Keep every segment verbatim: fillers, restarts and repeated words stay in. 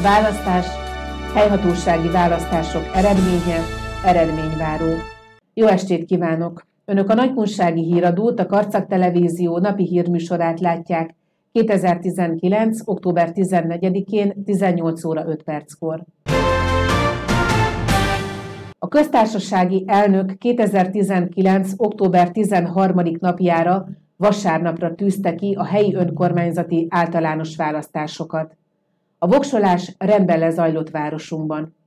Választás, helyhatósági választások eredménye, eredményváró. Jó estét kívánok! Önök a Nagykunsági Híradót, a Karcag Televízió napi hírműsorát látják kétezer-tizenkilenc. október tizennegyedikén tizennyolc óra öt perckor. A köztársasági elnök kétezer-tizenkilenc. október tizenharmadik napjára, vasárnapra tűzte ki a helyi önkormányzati általános választásokat. A voksolás rendben lezajlott városunkban.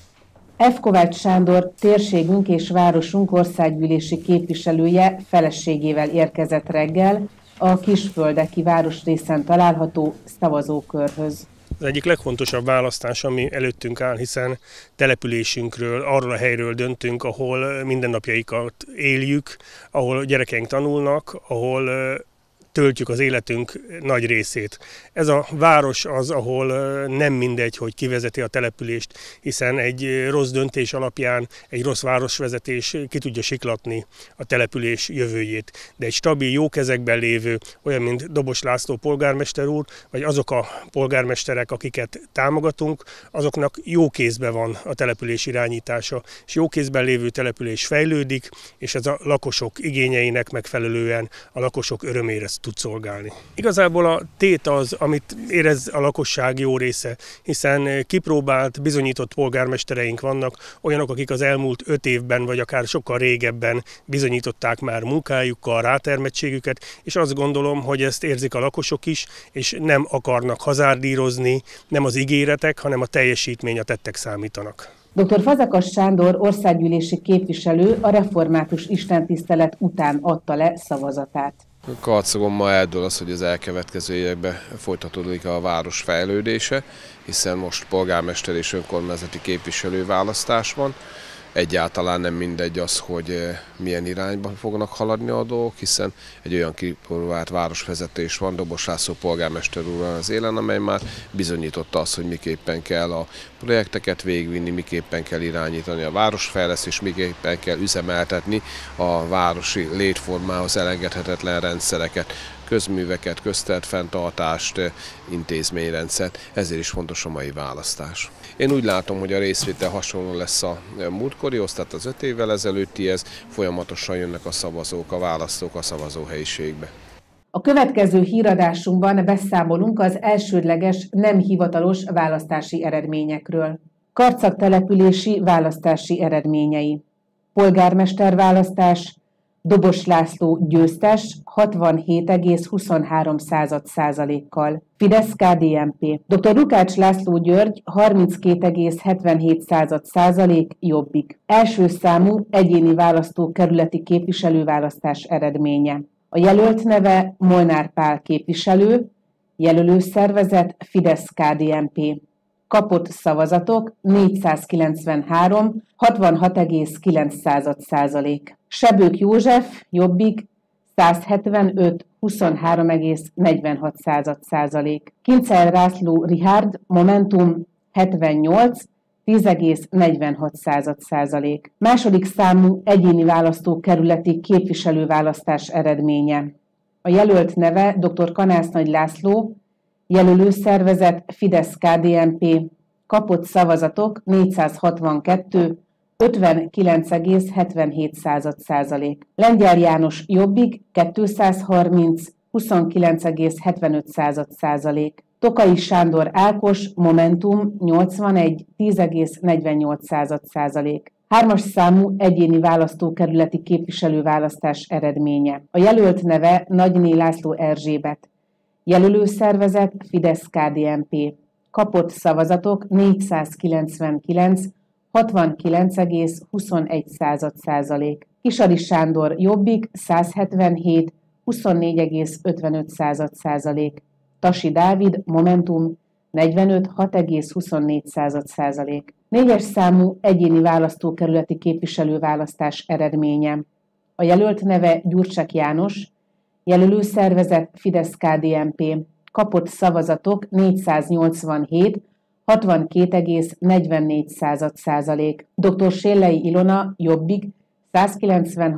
F. Kovács Sándor térségünk és városunk országgyűlési képviselője feleségével érkezett reggel a Kisföldeki városrészen található szavazókörhöz. Az egyik legfontosabb választás, ami előttünk áll, hiszen településünkről, arról a helyről döntünk, ahol mindennapjaikat éljük, ahol gyerekeink tanulnak, ahol töltjük az életünk nagy részét. Ez a város az, ahol nem mindegy, hogy kivezeti a települést, hiszen egy rossz döntés alapján egy rossz városvezetés ki tudja siklatni a település jövőjét. De egy stabil, jó kezekben lévő, olyan, mint Dobos László polgármester úr, vagy azok a polgármesterek, akiket támogatunk, azoknak jó kézben van a település irányítása, és jó kézben lévő település fejlődik, és ez a lakosok igényeinek megfelelően a lakosok örömére tud szolgálni. Igazából a tét az, amit érez a lakosság jó része, hiszen kipróbált, bizonyított polgármestereink vannak, olyanok, akik az elmúlt öt évben, vagy akár sokkal régebben bizonyították már munkájukkal, rátermettségüket, és azt gondolom, hogy ezt érzik a lakosok is, és nem akarnak hazárdírozni, nem az ígéretek, hanem a teljesítmény, a tettek számítanak. doktor Fazekas Sándor országgyűlési képviselő a református istentisztelet után adta le szavazatát. Karcagon ma eldől az, hogy az elkövetkező években folytatódik a város fejlődése, hiszen most polgármester és önkormányzati képviselő választás van. Egyáltalán nem mindegy az, hogy milyen irányban fognak haladni a dolgok, hiszen egy olyan kipróbált városvezetés van, Dobos László polgármester úr az élen, amely már bizonyította azt, hogy miképpen kell a projekteket végvinni, miképpen kell irányítani a városfejlesztést, miképpen kell üzemeltetni a városi létformához elengedhetetlen rendszereket, közműveket, köztert fenntartást, intézményrendszert, ezért is fontos a mai választás. Én úgy látom, hogy a részvétel hasonló lesz a múltkorihoz, tehát az öt évvel ezelőttihez, folyamatosan jönnek a szavazók, a választók a szavazóhelyiségbe. A következő híradásunkban beszámolunk az elsődleges, nem hivatalos választási eredményekről. Karcag települési választási eredményei. Polgármester választás, Dobos László győztes hatvanhét egész huszonhárom százalékkal. Fidesz-ká dé en pé. doktor Lukács László György harminckét egész hetvenhét százalék Jobbik. Első számú egyéni választókerületi képviselőválasztás eredménye. A jelölt neve Molnár Pál képviselő, jelölőszervezet Fidesz-ká dé en pé. Kapott szavazatok négyszázkilencvenhárom, hatvanhat egész kilenc százalék. Sebők József, Jobbik, százhetvenöt, huszonhárom egész negyvenhat százalék. Kincel László Richárd, Momentum, hetvennyolc, tíz egész negyvenhat százalék. Második számú egyéni választókerületi képviselőválasztás eredménye. A jelölt neve doktor Kanász Nagy László, jelölőszervezet Fidesz-ká dé en pé. Kapott szavazatok négyszázhatvankettő, ötvenkilenc egész hetvenhét százalék. Lengyel János Jobbik, kétszázharminc, huszonkilenc egész hetvenöt százalék. Tokai Sándor Ákos, Momentum, nyolcvanegy, tíz egész negyvennyolc százalék. Hármas számú egyéni választókerületi képviselőválasztás eredménye. A jelölt neve Nagyné László Erzsébet. Jelölőszervezet Fidesz-ká dé en pé. Kapott szavazatok négyszázkilencvenkilenc, hatvankilenc egész huszonegy százalék. Kisari Sándor Jobbik, százhetvenhét, huszonnégy egész ötvenöt százalék. Tasi Dávid Momentum, negyvenöt, hat egész huszonnégy százalék. Négyes számú egyéni választókerületi képviselőválasztás eredménye. A jelölt neve Gyurcsak János, jelölőszervezet Fidesz-ká dé en pé. Kapott szavazatok négyszáznyolcvanhét, hatvankét egész negyvennégy százalék. doktor Séllei Ilona Jobbik, százkilencvenhat,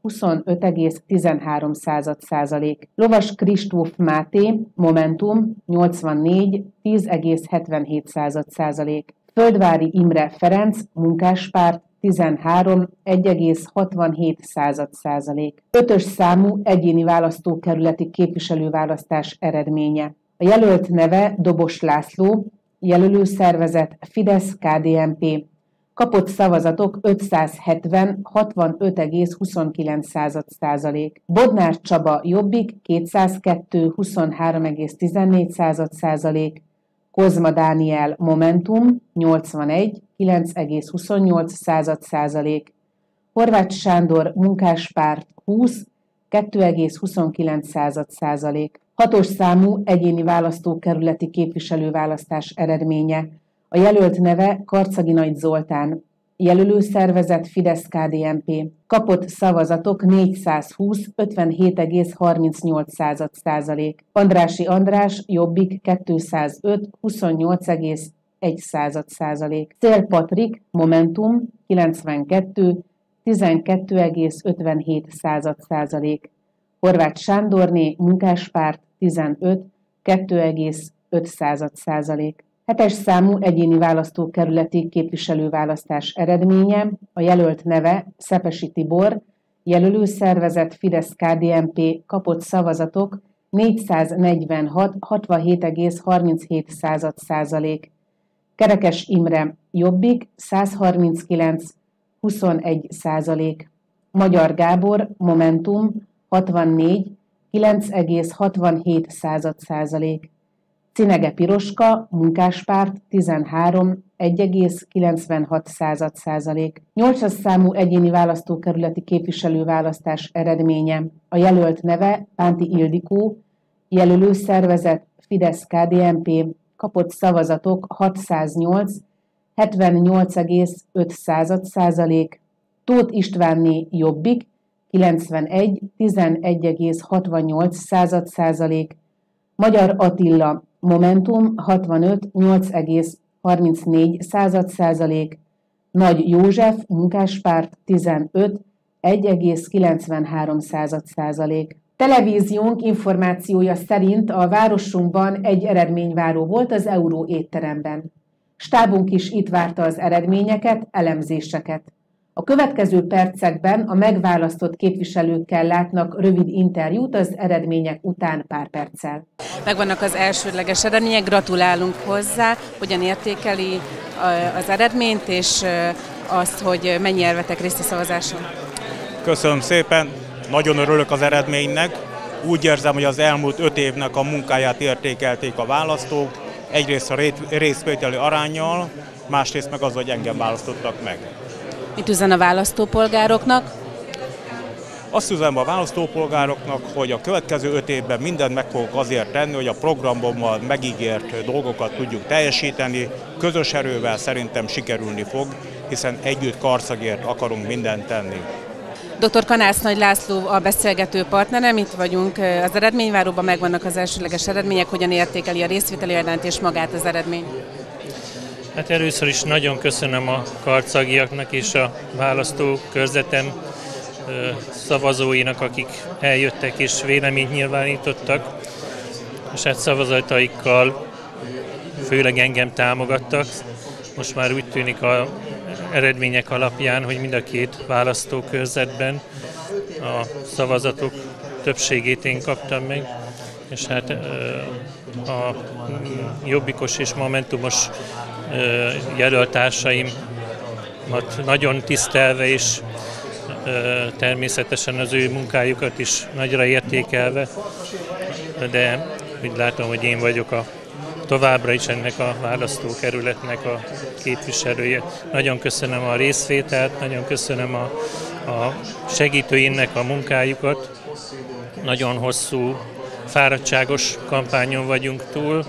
huszonöt egész tizenhárom százalék. Lovas Kristóf Máté, Momentum nyolcvannégy, tíz egész hetvenhét százalék. Földvári Imre Ferenc, Munkáspárt tizenhárom, egy egész hatvanhét százalék. Ötös számú egyéni választókerületi képviselőválasztás eredménye. A jelölt neve Dobos László, jelölőszervezet Fidesz-ká dé en pé. Kapott szavazatok ötszázhetven, hatvanöt egész huszonkilenc százalék. Bodnár Csaba Jobbik kétszázkettő, huszonhárom egész tizennégy százalék. Kozma Dániel Momentum nyolcvanegy, kilenc egész huszonnyolc százalék. Horváth Sándor Munkáspárt húsz, kettő egész huszonkilenc százalék. Hatos számú egyéni választókerületi képviselőválasztás eredménye. A jelölt neve Karczagi Nagy Zoltán, jelölőszervezet Fidesz-ká dé en pé. Kapott szavazatok négyszázhúsz, ötvenhét egész harmincnyolc százalék. Andrássy András Jobbik kétszázöt, huszonnyolc egész egy százalék. Szél Patrik Momentum kilencvenkettő, tizenkettő egész ötvenhét százalék. Horváth Sándorné Munkáspárt tizenöt, kettő egész öt százalék. Hetes számú egyéni választókerületi képviselőválasztás eredménye, a jelölt neve Szepesi Tibor, jelölőszervezet Fidesz-ká dé en pé. Kapott szavazatok négyszáznegyvenhat, hatvanhét egész harminchét százalék. Kerekes Imre Jobbik százharminckilenc, huszonegy százalék. Magyar Gábor Momentum hatvannégy, kilenc egész hatvanhét százalék. Cinege Piroska Munkáspárt tizenhárom, egy egész kilencvenhat százalék. Nyolcas számú egyéni választókerületi képviselőválasztás eredménye. A jelölt neve Pánti Ildikó, jelölőszervezet Fidesz-ká dé en pé. Kapott szavazatok hatszáznyolc, hetvennyolc egész öt százalék. Tóth Istvánné Jobbik kilencvenegy, tizenegy egész hatvannyolc százalék. Magyar Attila Momentum hatvanöt, nyolc egész harmincnégy százalék. Nagy József Munkáspárt tizenöt, egy egész kilencvenhárom százalék. Televíziónk információja szerint a városunkban egy eredményváró volt az Euró étteremben. Stábunk is itt várta az eredményeket, elemzéseket. A következő percekben a megválasztott képviselőkkel látnak rövid interjút az eredmények után pár perccel. Megvannak az elsődleges eredmények, gratulálunk hozzá, hogyan értékeli az eredményt, és azt, hogy mennyire vettek részt a szavazáson. Köszönöm szépen, nagyon örülök az eredménynek. Úgy érzem, hogy az elmúlt öt évnek a munkáját értékelték a választók, egyrészt a részvételi aránnyal, másrészt meg az, hogy engem választottak meg. Mit üzen a választópolgároknak? Azt üzenem a választópolgároknak, hogy a következő öt évben mindent meg fogok azért tenni, hogy a programommal megígért dolgokat tudjuk teljesíteni. Közös erővel szerintem sikerülni fog, hiszen együtt Karczagért akarunk mindent tenni. doktor Kanász Nagy László a beszélgető partnerem, itt vagyunk az eredményváróban, megvannak az elsődleges eredmények, hogyan értékeli a részvételi arányt és magát az eredményt? Hát először is nagyon köszönöm a karcagiaknak és a választókörzetem szavazóinak, akik eljöttek és véleményt nyilvánítottak, és hát szavazataikkal főleg engem támogattak. Most már úgy tűnik az eredmények alapján, hogy mind a két választókörzetben a szavazatok többségét én kaptam meg, és hát a jobbikos és momentumos jelöltársaim nagyon tisztelve és természetesen az ő munkájukat is nagyra értékelve, de úgy látom, hogy én vagyok a továbbra is ennek a választókerületnek a képviselője. Nagyon köszönöm a részvételt, nagyon köszönöm a, a segítőinek a munkájukat. Nagyon hosszú, fáradtságos kampányon vagyunk túl.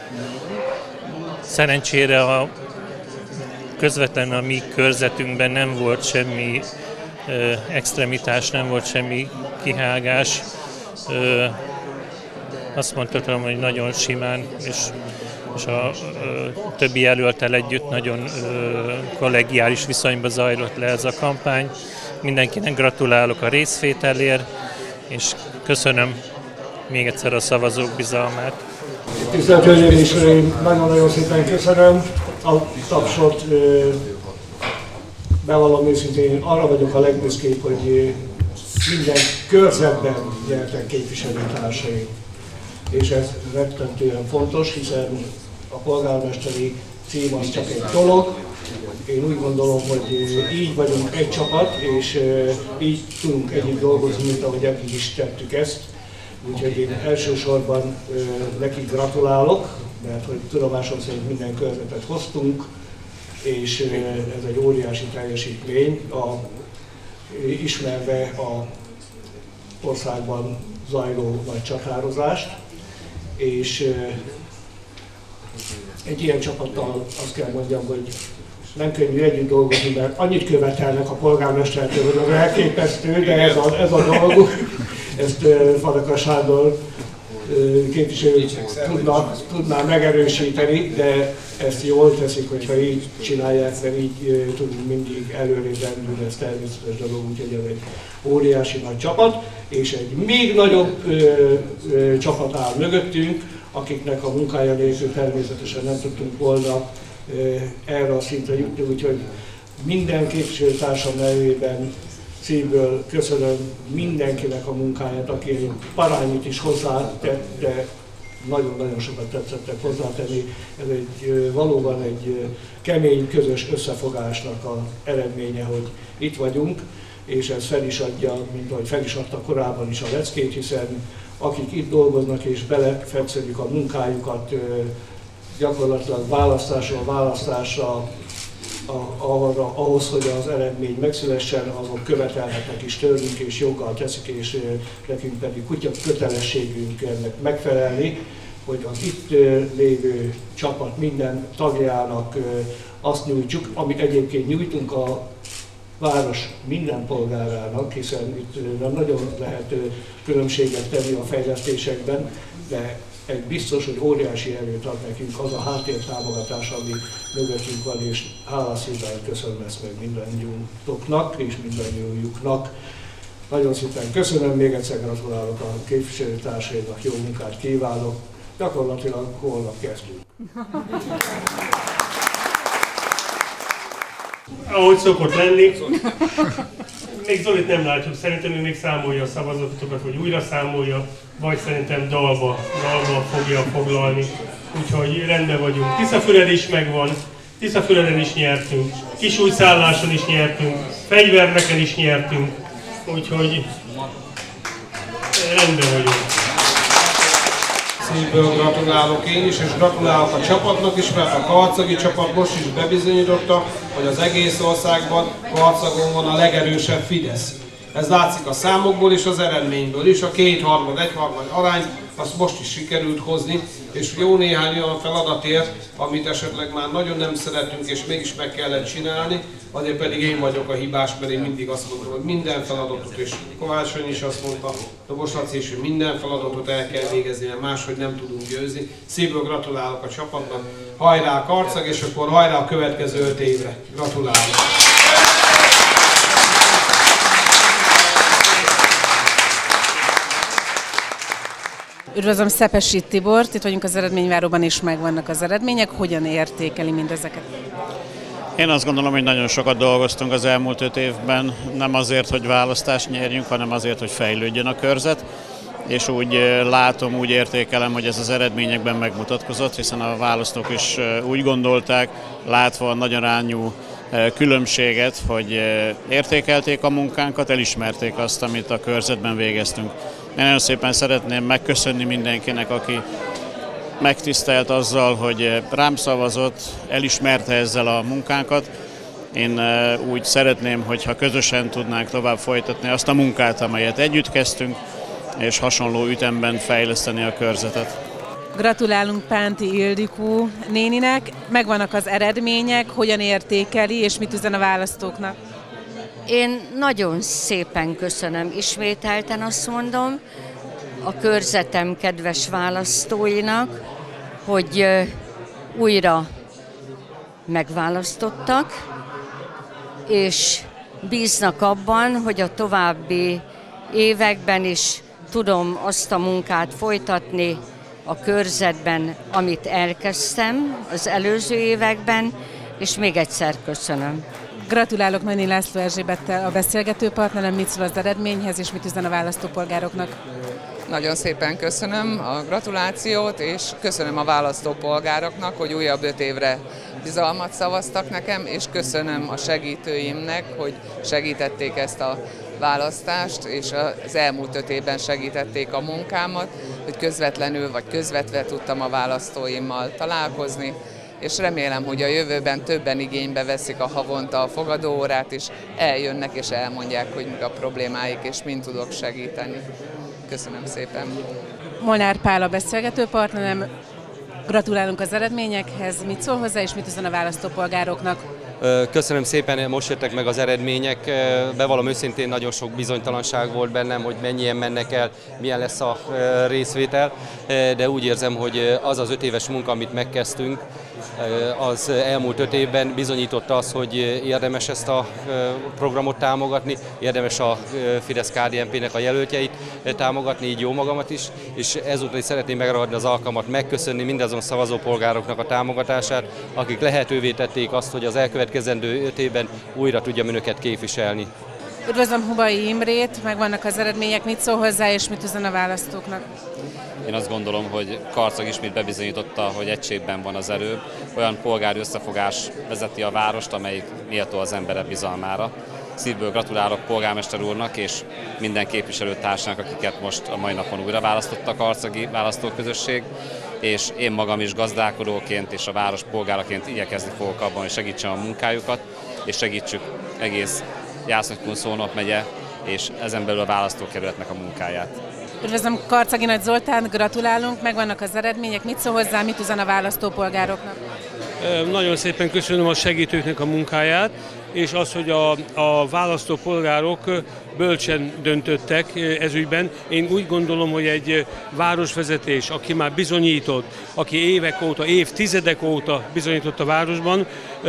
Szerencsére a közvetlenül a mi körzetünkben nem volt semmi ö, extremitás, nem volt semmi kihágás. Ö, azt mondhatom, hogy nagyon simán, és, és a ö, többi jelölttel együtt nagyon ö, kollegiális viszonyban zajlott le ez a kampány. Mindenkinek gratulálok a részvételért, és köszönöm még egyszer a szavazók bizalmát. Tisztelt Hölgyeim és Uraim, nagyon-nagyon szépen köszönöm a tapsot. Bevallom őszintén, arra vagyok a legbüszkébb, hogy minden körzetben nyertek képviselőtársai. És ez rettentően fontos, hiszen a polgármesteri cím az csak egy dolog. Én úgy gondolom, hogy így vagyunk egy csapat, és így tudunk együtt dolgozni, mint ahogy eddig is tettük ezt. Úgyhogy én elsősorban nekik gratulálok, mert hogy tudomásom szerint minden körzetet hoztunk, és ez egy óriási teljesítmény, a, ismerve a országban zajló nagy csatározást, és egy ilyen csapattal azt kell mondjam, hogy nem könnyű együtt dolgozni, mert annyit követelnek a polgármestertől, hogy az elképesztő, de ez a, ez a dolguk. Ezt Farkas Sándor képviselő tudna, tudná megerősíteni, de ezt jól teszik, hogyha így csinálják, mert így tudunk mindig előrébb rendülni, ez természetes dolog, úgyhogy ez egy óriási nagy csapat, és egy még nagyobb ö, ö, csapat áll mögöttünk, akiknek a munkája nélkül természetesen nem tudtunk volna ö, erre a szintre jutni, úgyhogy minden képviselőtársam nevében szívből köszönöm mindenkinek a munkáját, aki egy parányit is hozzátett, de nagyon-nagyon sokat tetszettek hozzátenni. Ez egy valóban egy kemény, közös összefogásnak az eredménye, hogy itt vagyunk, és ez fel is adja, mint ahogy fel is adta korábban is a leckét, hiszen akik itt dolgoznak és belefetszedik a munkájukat, gyakorlatilag választásról választásra, arra, ahhoz, hogy az eredmény megszülessen, azok követelhetnek is tőlünk, és joggal teszik, és nekünk pedig kutya kötelességünk ennek megfelelni, hogy az itt lévő csapat minden tagjának azt nyújtsuk, amit egyébként nyújtunk a város minden polgárának, hiszen itt nem nagyon lehet különbséget tenni a fejlesztésekben, de egy biztos, hogy óriási erőt ad nekünk az a háttértámogatás, ami mögöttünk van, és hálás szívvel köszönöm ezt meg mindannyiunknak és mindannyiuknak. Nagyon szépen köszönöm, még egyszer gratulálok a képviselőtársaimnak, jó munkát kívánok. Gyakorlatilag holnap kezdjük. Ahogy szokott lenni, még Zolit nem látjuk, szerintem ő még számolja a szavazatokat, vagy újra számolja, vagy szerintem dalba, dalba fogja foglalni. Úgyhogy rendben vagyunk. Tiszafüreden is megvan, Tiszafüreden is nyertünk, Kisújszálláson is nyertünk, Fegyverneken is nyertünk, úgyhogy rendben vagyunk. Szívből gratulálok én is, és gratulálok a csapatnak is, mert a karcagi csapat most is bebizonyította, hogy az egész országban Karcagon van a legerősebb Fidesz. Ez látszik a számokból és az eredményből is, a kétharmad, egyharmad arány, azt most is sikerült hozni, és jó néhány olyan feladatért, amit esetleg már nagyon nem szeretünk, és mégis meg kellett csinálni, azért pedig én vagyok a hibás, mert én mindig azt mondom, hogy minden feladatot, és Kovácsony is azt mondta, Dobos Laci is, hogy minden feladatot el kell végezni, mert máshogy nem tudunk győzni. Szívből gratulálok a csapatnak, hajrá Karcag, és akkor hajrá a következő öt évre. Gratulálok! Üdvözlöm Szepesi Tibort, itt vagyunk az eredményváróban, és megvannak az eredmények. Hogyan értékeli mindezeket? Én azt gondolom, hogy nagyon sokat dolgoztunk az elmúlt öt évben, nem azért, hogy választást nyerjünk, hanem azért, hogy fejlődjön a körzet. És úgy látom, úgy értékelem, hogy ez az eredményekben megmutatkozott, hiszen a választók is úgy gondolták, látva a nagyarányú különbséget, hogy értékelték a munkánkat, elismerték azt, amit a körzetben végeztünk. Én nagyon szépen szeretném megköszönni mindenkinek, aki megtisztelt azzal, hogy rám szavazott, elismerte ezzel a munkánkat. Én úgy szeretném, hogyha közösen tudnánk tovább folytatni azt a munkát, amelyet együtt kezdtünk, és hasonló ütemben fejleszteni a körzetet. Gratulálunk Pánti Ildikó néninek, megvannak az eredmények, hogyan értékeli és mit üzen a választóknak? Én nagyon szépen köszönöm, ismételten azt mondom, a körzetem kedves választóinak, hogy újra megválasztottak, és bíznak abban, hogy a további években is tudom azt a munkát folytatni a körzetben, amit elkezdtem az előző években, és még egyszer köszönöm. Gratulálok Nagyné László Erzsébettel, a beszélgető partnerem, mit szól az eredményhez, és mit üzen a választópolgároknak? Nagyon szépen köszönöm a gratulációt, és köszönöm a választópolgároknak, hogy újabb öt évre bizalmat szavaztak nekem, és köszönöm a segítőimnek, hogy segítették ezt a választást, és az elmúlt öt évben segítették a munkámat, hogy közvetlenül vagy közvetve tudtam a választóimmal találkozni, és remélem, hogy a jövőben többen igénybe veszik a havonta a fogadóórát, és eljönnek és elmondják, hogy mik a problémáik, és mind tudok segíteni. Köszönöm szépen. Molnár Pál a beszélgető partnerem, gratulálunk az eredményekhez, mit szól hozzá, és mit üzen a választópolgároknak? Köszönöm szépen, most jöttek meg az eredmények, bevallom őszintén, nagyon sok bizonytalanság volt bennem, hogy mennyien mennek el, milyen lesz a részvétel, de úgy érzem, hogy az az öt éves munka, amit megkezdtünk, az elmúlt öt évben bizonyította azt, hogy érdemes ezt a programot támogatni, érdemes a Fidesz-ká dé en pé-nek a jelöltjeit támogatni, így jó magamat is, és ezúttal is szeretném megragadni az alkalmat, megköszönni mindazon szavazópolgároknak a támogatását, akik lehetővé tették azt, hogy az elkövetkezendő öt évben újra tudjam önöket képviselni. Üdvözlöm Hubay Imrét, megvannak az eredmények, mit szól hozzá, és mit üzen a választóknak? Én azt gondolom, hogy Karcag ismét bebizonyította, hogy egységben van az erő. Olyan polgári összefogás vezeti a várost, amelyik méltó az emberek bizalmára. Szívből gratulálok polgármester úrnak és minden képviselőtársnak, akiket most a mai napon újra választott a karcagi választóközösség, és én magam is gazdálkodóként és a város polgáraként igyekezni fogok abban, hogy segítsem a munkájukat, és segítsük egész Jász-Nagykun-Szolnok megye és ezen belül a választókerületnek a munkáját. Üdvözlöm Karcagi Nagy Zoltán, gratulálunk, megvannak az eredmények, mit szól hozzá, mit üzen a választópolgároknak? Nagyon szépen köszönöm a segítőknek a munkáját, és az, hogy a, a választópolgárok bölcsen döntöttek ez ügyben. Én úgy gondolom, hogy egy városvezetés, aki már bizonyított, aki évek óta, évtizedek óta bizonyított a városban,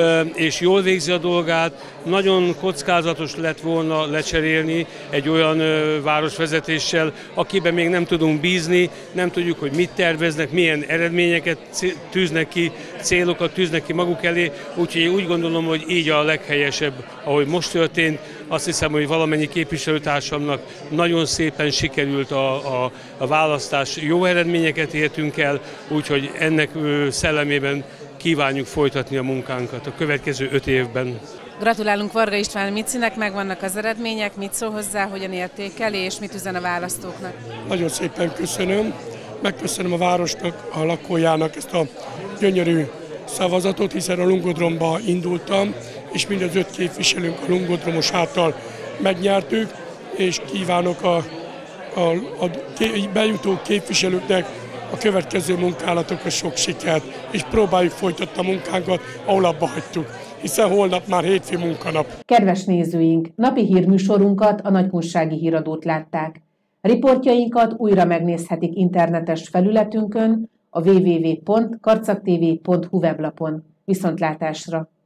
és jól végzi a dolgát, nagyon kockázatos lett volna lecserélni egy olyan városvezetéssel, akiben még nem tudunk bízni, nem tudjuk, hogy mit terveznek, milyen eredményeket tűznek ki, célokat tűznek ki maguk elé, úgyhogy úgy gondolom, hogy így a leghelyesebb, ahogy most történt. Azt hiszem, hogy valamennyi képviselőtársamnak nagyon szépen sikerült a, a, a választás, jó eredményeket értünk el, úgyhogy ennek szellemében kívánjuk folytatni a munkánkat a következő öt évben. Gratulálunk Varga István Micinek, megvannak az eredmények, mit szól hozzá, hogyan értékeli, és mit üzen a választóknak? Nagyon szépen köszönöm, megköszönöm a városnak, a lakójának ezt a gyönyörű szavazatot, hiszen a Lungodromba indultam, és mind az öt képviselőnk a Lungodromos által megnyertük, és kívánok a, a, a bejutó képviselőknek a következő munkálatokra sok sikert, és próbáljuk folytatni a munkánkat, ahol abba hagytuk, hiszen holnap már hétfő munkanap. Kedves nézőink, napi hírműsorunkat, a Nagykunsági Híradót látták. Riportjainkat újra megnézhetik internetes felületünkön, a double-u double-u double-u pont karcagtv pont hu weblapon. Viszontlátásra!